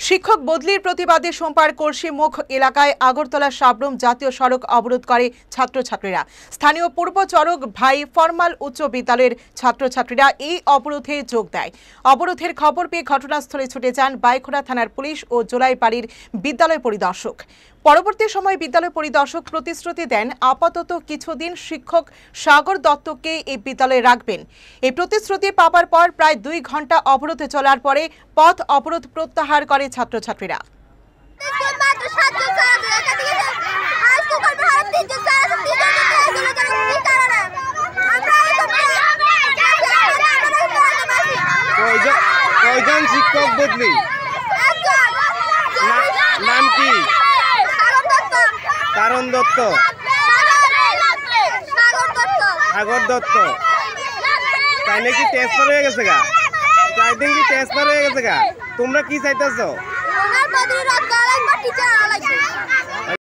শিক্ষক বদলির প্রতিবাদে সোমবার কলসিমুখ এলাকায় আগরতলা সাবরুম জাতীয় সড়ক অবরোধ করে ছাত্রছাত্রীরা। স্থানীয় পূর্ব চরক ভাই ফরমাল উচ্চ বিদ্যালয়ের ছাত্রছাত্রীরা এই অবরোধে যোগ দেয়। অবরোধের খবর পেয়ে ঘটনাস্থলে ছুটে যান বাইখোড়া থানার পুলিশ ও জোলাইবাড়ির বিদ্যালয় পরিদর্শক। পরবর্তী সময় বিদ্যালয় পরিদর্শক প্রতিশ্রুতি দেন আপাতত কিছুদিন শিক্ষক সাগর দত্তকে এই বিদ্যালয়ে রাখবেন। এই প্রতিশ্রুতি পাওয়ার পর প্রায় 2 ঘন্টা অবরোধে চলার পরে পথ অবরোধ প্রত্যাহার করে ছাত্রছাত্রীরা। কয়জন শিক্ষক বদলি? নাম কি? কারণ দত্ত, সাগর দত্ত। তাই নাকি ট্রান্সফার হয়ে গেছে গা? তাই দিন কি ট্রান্সফার হয়ে গেছে গা? তোমরা কি চাইতেছো?